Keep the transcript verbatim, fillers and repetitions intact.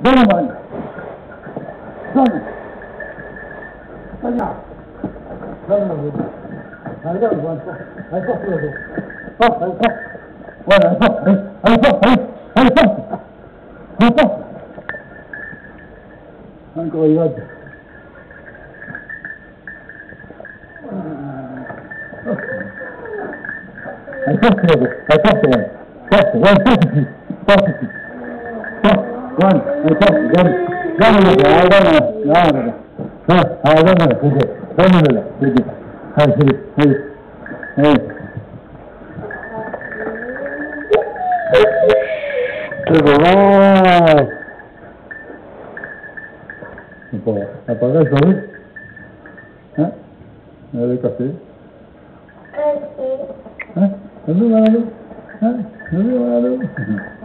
Donne la mano. Donne. Allá. Donne la mano. Allá, aguanta. Ahí está, ahí está. Ahí está. Bueno, ahí está. Ahí está. Ahí está. Ahí está. Ancora arrivato. Hai fatto, hai fatto, fatto, guarda, fatto sì, fatto sì, guarda, hai fatto, guarda, guarda, guarda, guarda, guarda, guarda, vedi, guarda, vedi, hai, vedi, vedi, eh. Che bravo! Un po', appaga il sole? Eh? Nel becasse? Eh? Non mi vado? Eh? Non mi vado?